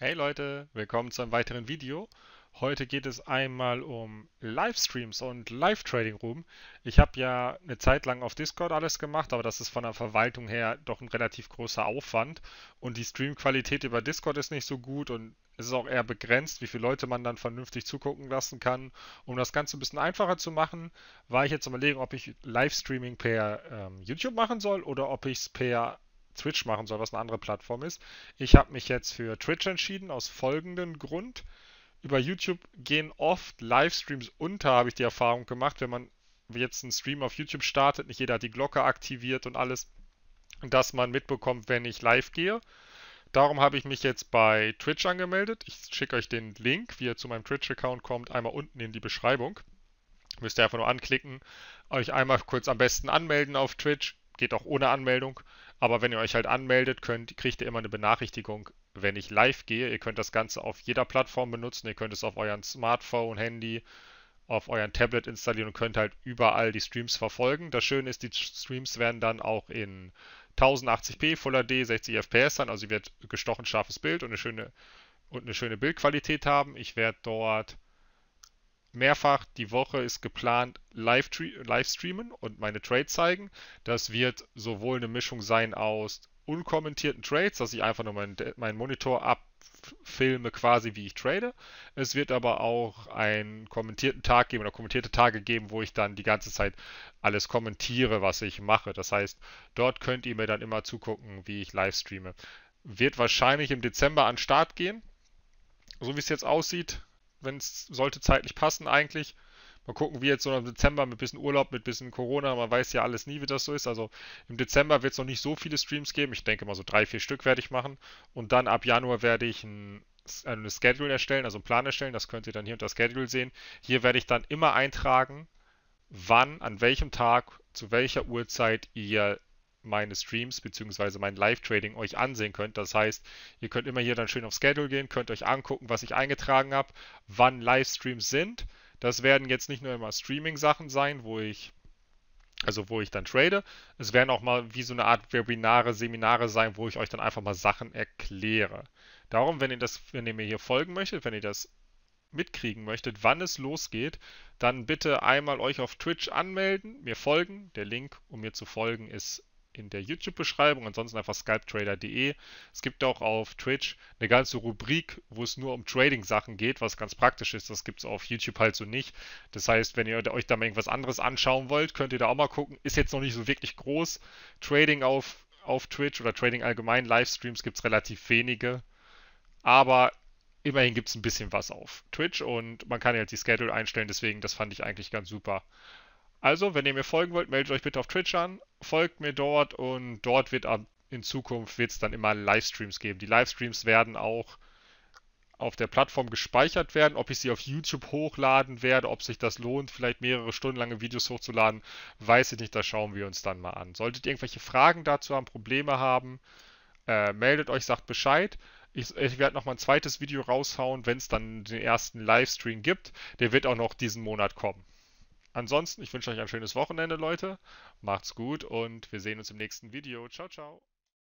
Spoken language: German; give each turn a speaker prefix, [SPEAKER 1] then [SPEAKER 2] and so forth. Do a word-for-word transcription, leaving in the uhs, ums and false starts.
[SPEAKER 1] Hey Leute, willkommen zu einem weiteren Video. Heute geht es einmal um Livestreams und Live-Trading Room. Ich habe ja eine Zeit lang auf Discord alles gemacht, aber das ist von der Verwaltung her doch ein relativ großer Aufwand. Und die Streamqualität über Discord ist nicht so gut und es ist auch eher begrenzt, wie viele Leute man dann vernünftig zugucken lassen kann. Um das Ganze ein bisschen einfacher zu machen, war ich jetzt überlegen, ob ich Livestreaming per ähm, YouTube machen soll oder ob ich es per Twitch machen soll, was eine andere Plattform ist. Ich habe mich jetzt für Twitch entschieden, aus folgendem Grund. Über YouTube gehen oft Livestreams unter, habe ich die Erfahrung gemacht, wenn man jetzt einen Stream auf YouTube startet, nicht jeder hat die Glocke aktiviert und alles, dass man mitbekommt, wenn ich live gehe. Darum habe ich mich jetzt bei Twitch angemeldet. Ich schicke euch den Link, wie ihr zu meinem Twitch-Account kommt, einmal unten in die Beschreibung. Müsst ihr einfach nur anklicken, euch einmal kurz am besten anmelden auf Twitch. Geht auch ohne Anmeldung. Aber wenn ihr euch halt anmeldet, könnt, kriegt ihr immer eine Benachrichtigung, wenn ich live gehe. Ihr könnt das Ganze auf jeder Plattform benutzen. Ihr könnt es auf euren Smartphone, Handy, auf euren Tablet installieren und könnt halt überall die Streams verfolgen. Das Schöne ist, die Streams werden dann auch in tausendachtzig p, Full H D, sechzig F P S sein. Also ihr werdet gestochen scharfes Bild und eine schöne, und eine schöne Bildqualität haben. Ich werde dort mehrfach die Woche ist geplant live, live streamen und meine Trades zeigen. Das wird sowohl eine Mischung sein aus unkommentierten Trades, dass ich einfach nur meinen, meinen Monitor abfilme, quasi wie ich trade. Es wird aber auch einen kommentierten Tag geben oder kommentierte Tage geben, wo ich dann die ganze Zeit alles kommentiere, was ich mache. Das heißt, dort könnt ihr mir dann immer zugucken, wie ich live streame. Wird wahrscheinlich im Dezember an den Start gehen, so wie es jetzt aussieht, wenn es sollte zeitlich passen eigentlich. Mal gucken, wie jetzt so im Dezember mit bisschen Urlaub, mit bisschen Corona, man weiß ja alles nie, wie das so ist. Also im Dezember wird es noch nicht so viele Streams geben. Ich denke mal so drei, vier Stück werde ich machen. Und dann ab Januar werde ich ein, eine Schedule erstellen, also einen Plan erstellen. Das könnt ihr dann hier unter Schedule sehen. Hier werde ich dann immer eintragen, wann, an welchem Tag, zu welcher Uhrzeit ihr meine Streams bzw. mein Live-Trading euch ansehen könnt. Das heißt, ihr könnt immer hier dann schön auf Schedule gehen, könnt euch angucken, was ich eingetragen habe, wann Livestreams sind. Das werden jetzt nicht nur immer Streaming-Sachen sein, wo ich also wo ich dann trade. Es werden auch mal wie so eine Art Webinare, Seminare sein, wo ich euch dann einfach mal Sachen erkläre. Darum, wenn ihr das, wenn ihr mir hier folgen möchtet, wenn ihr das mitkriegen möchtet, wann es losgeht, dann bitte einmal euch auf Twitch anmelden, mir folgen. Der Link, um mir zu folgen, ist in der YouTube-Beschreibung, ansonsten einfach scalptrader punkt de. Es gibt auch auf Twitch eine ganze Rubrik, wo es nur um Trading-Sachen geht, was ganz praktisch ist. Das gibt es auf YouTube halt so nicht. Das heißt, wenn ihr euch da mal irgendwas anderes anschauen wollt, könnt ihr da auch mal gucken. Ist jetzt noch nicht so wirklich groß. Trading auf, auf Twitch oder Trading allgemein, Livestreams gibt es relativ wenige. Aber immerhin gibt es ein bisschen was auf Twitch und man kann ja jetzt die Schedule einstellen, deswegen das fand ich eigentlich ganz super. Also, wenn ihr mir folgen wollt, meldet euch bitte auf Twitch an, folgt mir dort und dort wird in Zukunft wird es dann immer Livestreams geben. Die Livestreams werden auch auf der Plattform gespeichert werden. Ob ich sie auf YouTube hochladen werde, ob sich das lohnt, vielleicht mehrere Stunden lange Videos hochzuladen, weiß ich nicht. Das schauen wir uns dann mal an. Solltet ihr irgendwelche Fragen dazu haben, Probleme haben, äh, meldet euch, sagt Bescheid. Ich, ich werde noch mal ein zweites Video raushauen, wenn es dann den ersten Livestream gibt. Der wird auch noch diesen Monat kommen. Ansonsten, ich wünsche euch ein schönes Wochenende, Leute. Macht's gut und wir sehen uns im nächsten Video. Ciao, ciao.